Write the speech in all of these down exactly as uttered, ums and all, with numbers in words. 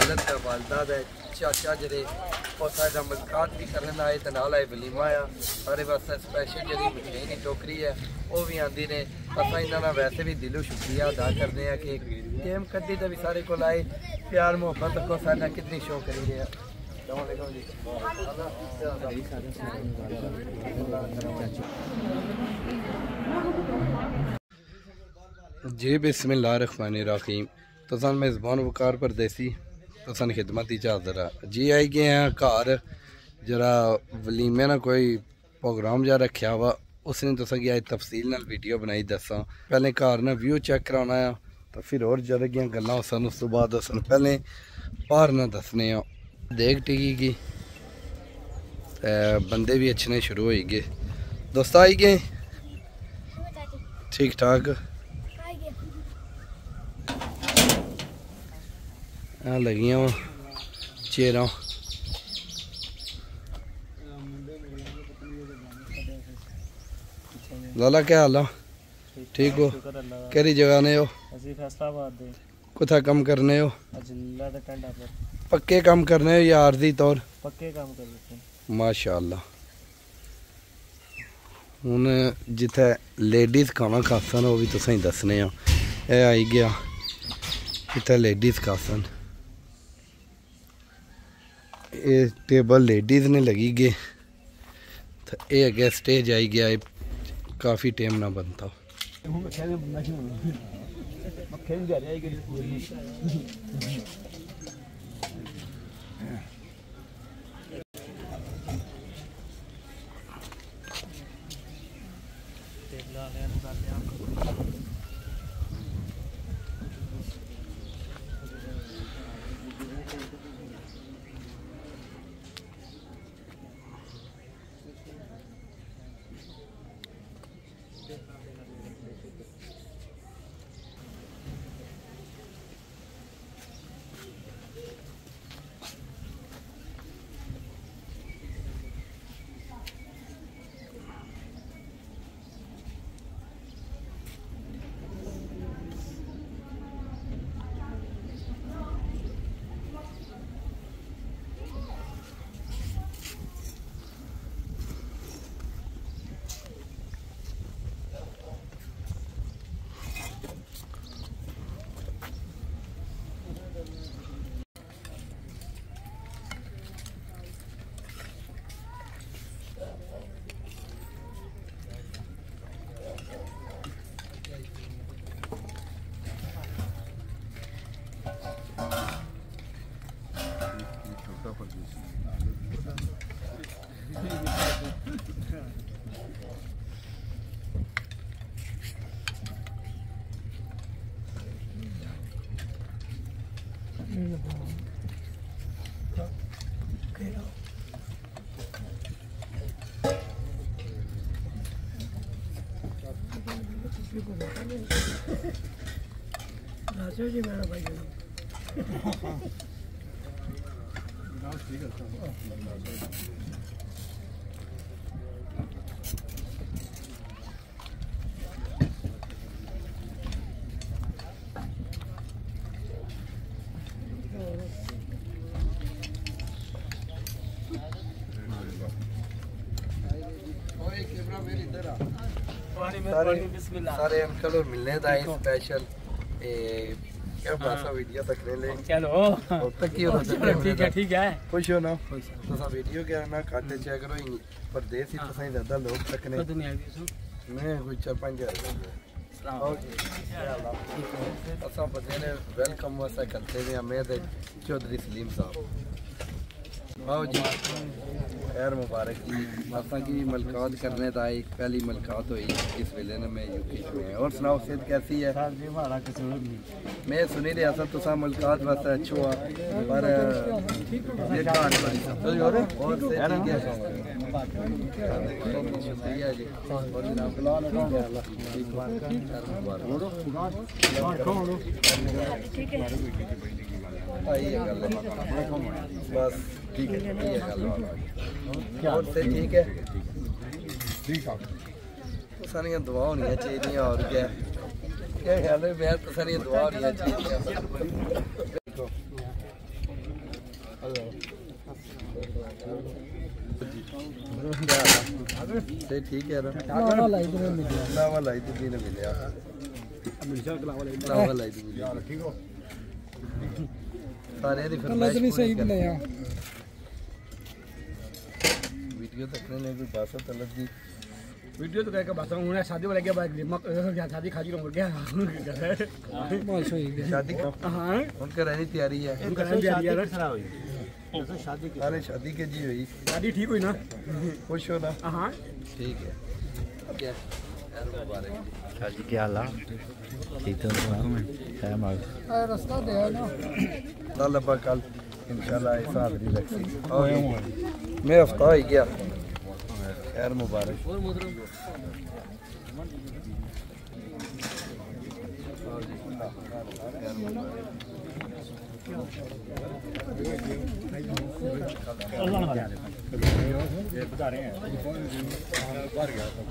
वालद का वालदा है चाचा जरे और साडा मुलाकात भी करने आए तो नाल आए वलीमा आ सारे वास्ते स्पैशल जी मठियाई टोकरी है वो भी आती ने। असा इन्होंने वैसे भी दिलों शुक्रिया अदा करते हैं कि गेम कद्दी तो भी सारे को आए प्यार मुहब्बत को साडा कितनी शो करी रहे हैं। जी बिस्मिल्लाहिर्रहमानिर्रहीम। तो सन मेज़बान वकार परदेसी तो सन खिदमत ही हाज़र जी आई गए हैं घर जरा वलीमे ना कोई प्रोग्राम जा रखा वा उसने तुसा की अज तफसील नाल वीडियो बनाई दसा। पहले घर ना व्यू चेक कराना आ तो फिर और जरा गया गल्लां सन उस तो बाद सन पहले बाहर ना दसने आ देख टिकी की बंदे भी अच्छे शुरू हो गए। दोस्त आई गए ठीक ठाक लगियां चेरा लाला क्या हाल ठीक हो केरी जगह ने हो कुथा कम करने हो पक्के काम करने हो या आरजी तौर पक्के काम कर माशाअल्लाह। हुन जिथे लेडीज़ खाना खासन वो भी तुसें दसने आ ए आई गया इतना लेडीज़ खासन ये टेबल लेडीज़ ने लगी गए तो ये अगे स्टेज आई गया काफ़ी टाइम ना बनता। जी मेरा भाई सारे अंकल और मिलने का स्पेशल क्या बासा वीडियो तक ले ले चलो तक की हो ठीक है ठीक है खुश हो ना तो सा वीडियो क्या ना काटे चेक करो ही परदेस ही तो सही ज्यादा लोग तक ने मैं कोई चार पांच हजार असा बंदे ने वेलकम वैसा करते हैं मैं चौधरी सलीम साहब आओ जी खैर मुबारक जी असा की मुलाकात करने का एक पहली मुलाकात हुई इस वेले ने मैं यूके में। और सुनाओ सेहत कैसी है? मैं सुनी रहा था तुसा मुलाकात वास्ते अच्छो आ पर ये कहानी बड़ी सब और सेहत ठीक है शुक्रिया जी और जनाब ठीक है बस ठीक है ये गल और से ठीक है ठीक है तो सारियां दुआ होनी चाहिए और क्या क्या ख्याल है मैं तो सारियां दुआ होनी चाहिए से ठीक है ना लावा लाई तो मिल गया लावा लाई तो भी ने मिलया हमेशा लावा लाई लावा लाई तो मिलया ठीक हो सारे दी फरमाइश नहीं सही नहीं है वीडियो तकने ने कोई बात तलब दी वीडियो तो क्या बात हूं शादी वाला क्या बात दिमाग शादी खाजी हो गया बहुत सही है शादी हां उनका रहनी तैयारी है उनका रहनी तैयारी है खराब हुई शादी की अरे शादी के जी हुई शादी ठीक हुई ना खुश हो ना हां ठीक है क्या मुबारक शादी क्या हाल है ठीक तो है मार रास्ता दे है ना अल्लाह पाक कल इंशाल्लाह ऐसा हाजिरी रखी और मैं हफ्ता ही गया खैर मुबारक और मोहतरम बता रहे हैं बाहर गया था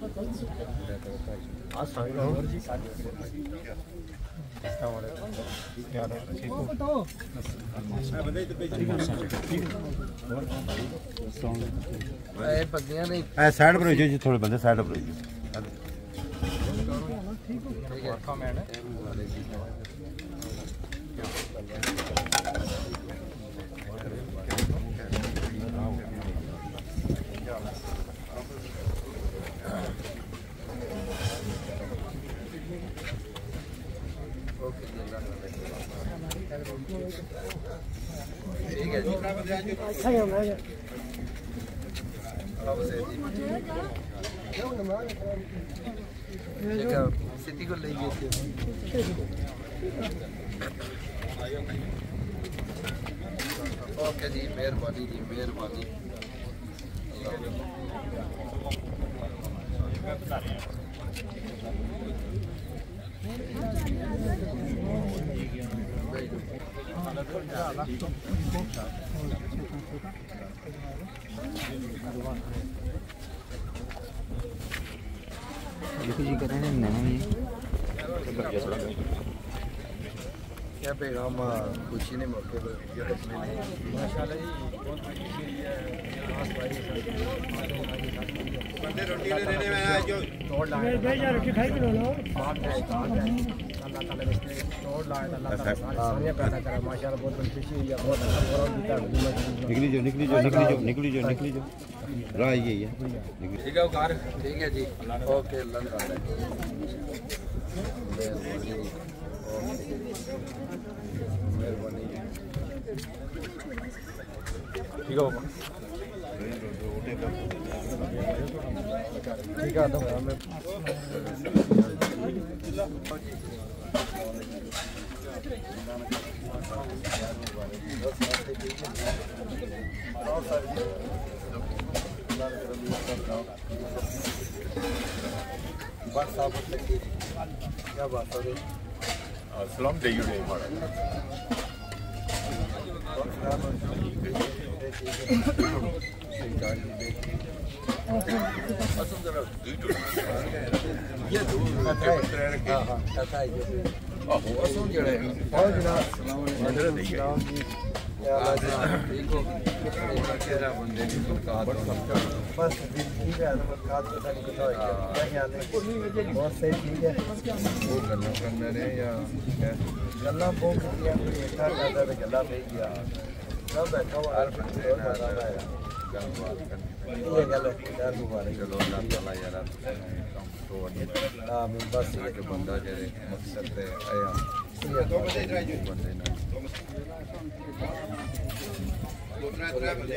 आज साढ़े और जी पत्तियां नहीं साइड पर जी थोड़े बंदे साइड पर ठीक है ठीक है जी सिटी को ले गए थे ओके जी मेहरबानी जी मेहरबानी देखो जी कह रहे हैं नहीं क्या पैगाम खुशी ने मौके पर माशाल्लाह जी बहुत खुशी है बंदे रोटी ले लेने में आए जो तोड़ लाए भेजा रोटी खाई किलो लो बात है अल्लाह ताला ने तोड़ लाए अल्लाह ताला सारे पैदा करा माशाल्लाह बहुत बड़ी खुशी है बहुत अच्छा प्रोग्राम दिखा निकली जो निकली जो निकली जो निकली जो निकली जो राह यही है ठीक है उकार ठीक है जी ओके अल्लाह मेहरबानी ठीक है ठीक है तो हमें बस साहब क्या बात हो रही सलाम दे यू नहीं मारा ये दो हां हां ऐसा है जो आहो असो जड़े और जनाब हजरत जी या अल्लाह जी ठीक हो केरा बंदे की बरकत बस ठीक है बरकत पता नहीं कितना है क्या ख्याल है बहुत सही ठीक है वो गल्ला करने रहे या गल्ला बहुत किया कोई ऐसा ज्यादा तो गल्ला पे गया सब बैठा हुआ हर बंदे मजा आया गलबात करनी ये गल है यार मुबारक चलो अल्लाह ताला यार तो आमीन बस ये के बंदा जेरे मकसद पे आया ये बंदे ना दूसरा दूसरा बंदे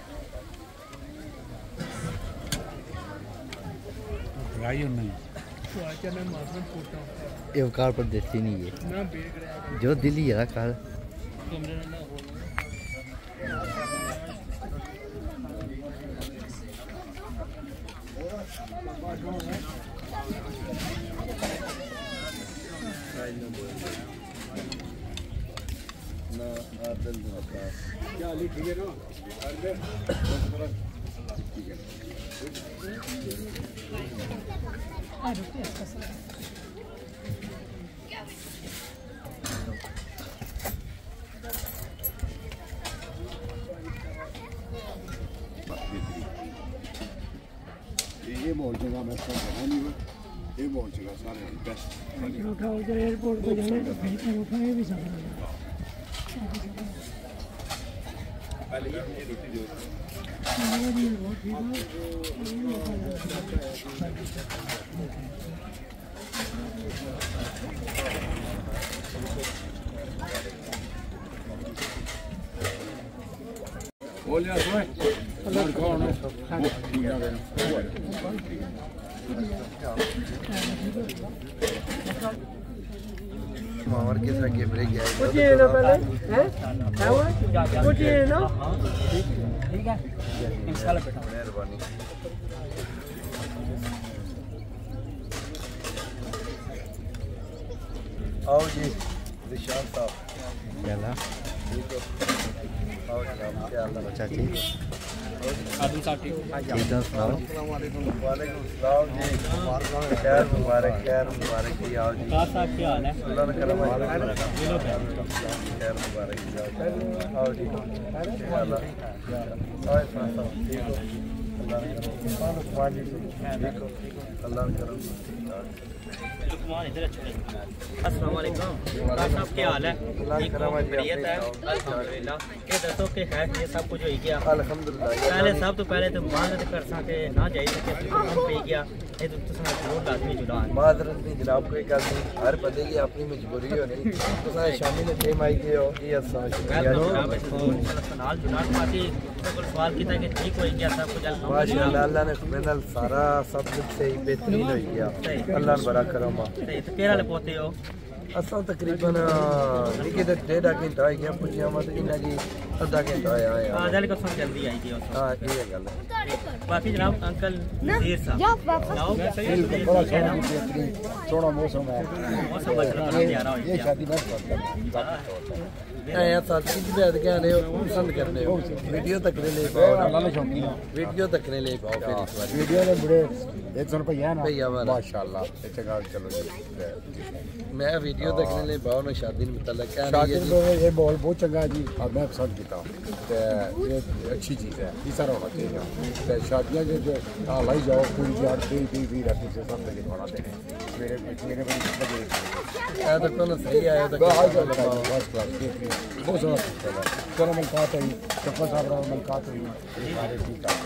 राइयो नहीं ये कार पर देती नहीं है जो दिल्ली है कार ये मॉल जगह मैं सब बना नहीं हुआ ये मॉल जगह सारे बेस्ट उठाओ जब एयरपोर्ट पे जाने तो कहीं पर उठाए भी सकते हैं पहले ये रोटी दो बोलिए सोए अल्लाह कौन है मावर किस तरह के ब्रेक है कुछ ये ना पहले हैं क्या हुआ कुछ ये ना ठीक है इंशाल्लाह बेटा मेहरबानी आओ जी विशाल साहब चला आओ जनाब क्या हाल है चाची आदम साहब ठीक ठीक है सुनाओ अस्सलाम वालेकुम वालेकुम सलाम जी खैर मुबारक खैर मुबारक जी आओ जी साहब साहब क्या हाल है अल्लाह ने करम खैर मुबारक जी आओ जी क्या हाल है आओ इरफान साहब ठीक हो अल्लाह ने करम ठीक हो अल्लाह ने करम अस्सलाम वालेकुम साहब क्या हाल है ठीक हो बढ़िया है अल्हम्दुलिल्लाह ये दसो कि है ये सब कुछ हो गया अल्हम्दुलिल्लाह पहले सब तो पहले तो माजरत कर सके ना जाइए कि हम पे गया ये तो तुम जरूर लाजमी जुड़ा माजरत नहीं जनाब कोई गल नहीं हर बंदे की अपनी मजबूरी होनी तुसा शामी ने टाइम आई गए हो ये असा शुक्रिया नाल जुड़ा पाती कोई सवाल किया कि ठीक हो गया सब कुछ माशाअल्लाह अल्लाह ने मेरे सारा सब कुछ सही बेहतरीन हो गया अल्लाह ने बड़ा करम सही तो केड़ा ले पोते हो असा तकरीबन निके ते डेढ़ घंटा हो गया पुजिया मत इन्ना की आधा घंटा आया आया हां जल्दी कसम जल्दी आई गई हां ये गल है बाकी जनाब अंकल नजीर साहब आओ सही बड़ा सोना बेहतरीन सोना मौसम है मौसम बदल रहा है ये शादी मत कर ऐसा साथी भी बैठ के आने हो पसंद करने हो वीडियो तक ले पाओ अल्लाह ने शौकीन है वीडियो तक ले पाओ फिर इस बार वीडियो में बड़े एक सौ रुपया है ना भैया वाला माशाल्लाह अच्छा गाल चलो जी मैं वीडियो तक ले पाओ ना शादी में मुतल्लक क्या शादी में ये माहौल बहुत चंगा है जी और मैं पसंद किया ते ये अच्छी चीज़ है इस तरह होना चाहिए ते शादियां जो जो लाई जाओ पूरी यार दी दी दी रहती से सब लगे बनाते हैं मेरे मेरे बड़े बड़े है तो कौन सही आया तो बस क्लास बहुत सारा चलो मुलाकात हुई चप्पा साहब रहा मुलाकात हुई सारे ठीक है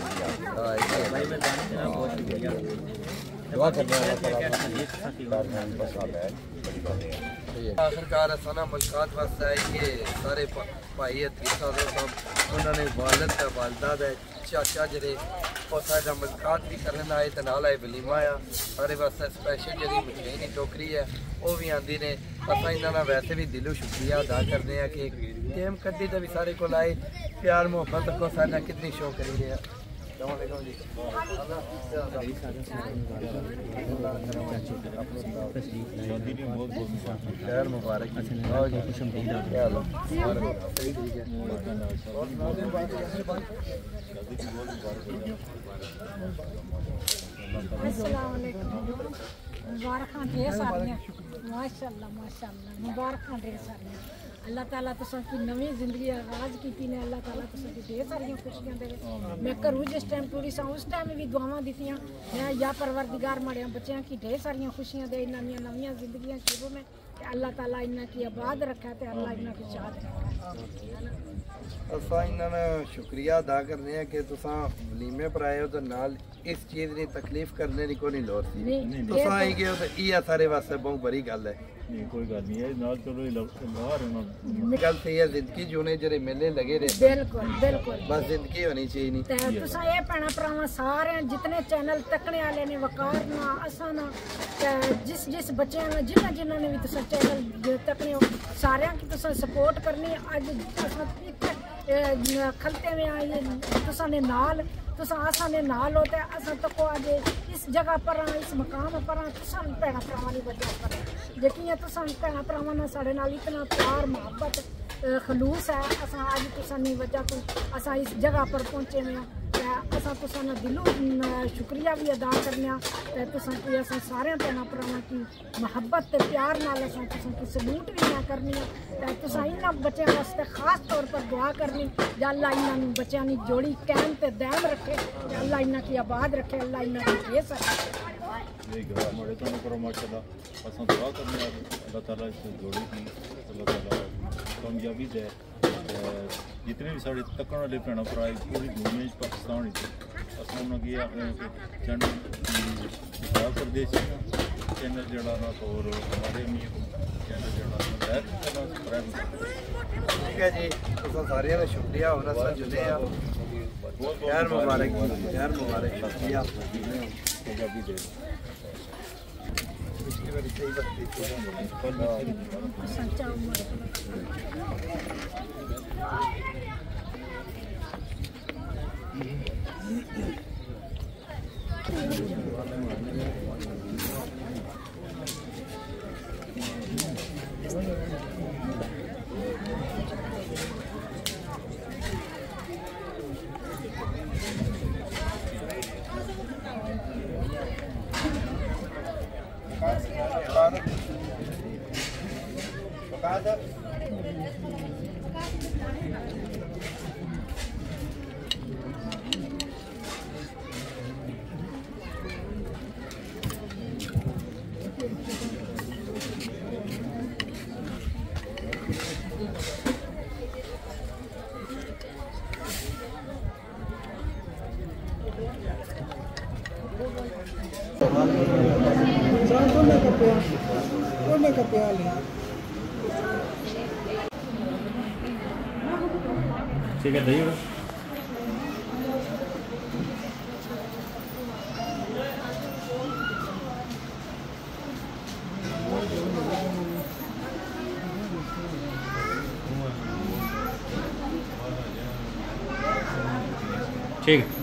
दुआ करने वाला बस आता है बड़ी बात है आखिरकार सना मुलाकात वास्ते आए कि सारे भाई हथी साहब उन्होंने वालद है वालदा है चाचा जरे और साडा मुलाकात भी करने आए तो नाल आए वलीमा आ सारे वास्ते स्पेशल जी मठियाई की टोकरी है वो भी आती ने असा इन्होंने वैसे भी दिलों शुक्रिया अदा करते हैं कि गेम कड्डी तो भी सारे को आए प्यार मोहब्बत को साडा कितनी शो करी रहे हैं खैर मुबारक मुबारक ढेर सारियां माशाअल्लाह माशाअल्लाह मुबारक ढेर सारियां अल्लाह ताला तुसां की नवी जिंदगी आगाज की ने अल्लाह ताला तुसां की ढेर सारियां खुशियां देवे मैं घरों जिस टाइम टूरी सा उस टाइम भी दुआवां दित्तियां मैं या परवरदिगार मड़िया बच्चों की ढेर सारियां खुशियां दे नवी नवी जिंदगियां शुरू में अल्लाह ताला इन्ना की आबाद रखा ते अल्लाह इन्ना की शाद रखा असां इन्हां दा शुक्रिया अदा करने हैं कि तुसां वलीमे पर आए हो तो नाल इस चीज़ की तकलीफ करने की कोई लोड़ सी नहीं, तुसां आई गए हो तो ये सारे वास्ते बहुत बड़ी गल है। नहीं कोई गल नहीं है नाल चलो बाहर है गल सही है जिंदगी जूने जेरे मेले लगे रहे बिल्कुल बिल्कुल बस जिंदगी होनी चाहिए नहीं ते तुसां एह् भैणां भरावां सारे जितने चैनल तकने वाले ने वकार ना असां ना ते जिस जिस बच्चें ने जिन्हां जिन्हां ने भी तुसां चैनल तकने हो सारेयां की तुसां सपोर्ट करनी अज असां इत्थे खलते में आइए तुसां ने नाल तुसां असां ने नाल हो ते असां तको अज इस जगह पर इस मकाम पर तुसां भैणां भरावां दी वजह पर जेकियां तुसां भैणां भरावां नाल साढ़े नाल इतना प्यार मोहब्बत खलूस है असां अज तुसां दी वजह तो असां इस जगह पर पहुंचे हुए असां तुसां दा दिलों शुक्रिया भी अदा करने ते तुसां की असां सारे भैणां भरावां की मोहब्बत ते प्यार नाल असां तुसां की सलूट भी ना करनी ते तुसां इन्हां बच्चों वास्ते खास तौर पर दुआ करनी या अल्लाह इन्हां बच्चों की जोड़ी कायम ते दायम रखे अल्लाह इन्हां की आबाद रखे अल्लाह इन्हां की केस ये ग्राम मड़े तो करो माशाल्लाह असां दुआ करने अल्लाह ताला इस जोड़ी की अल्लाह ताला कामयाबी दे जितने भी साढ़े तकन वाले भैन भरा पूरी दुनिया पाकिस्तान असां उन्होंने अपने चैनल पंजाब प्रदेश चैनल जड़ा ना और हमारे चैनल जड़ा सब्सक्राइब ठीक है जी तुसां सारियां दा शुक्रिया और असां जुड़े आ खैर मुबारक खैर मुबारक शुक्रिया पंजाबी दे पिछली बारी सही वक्त सच्चा ठीक है दही ठीक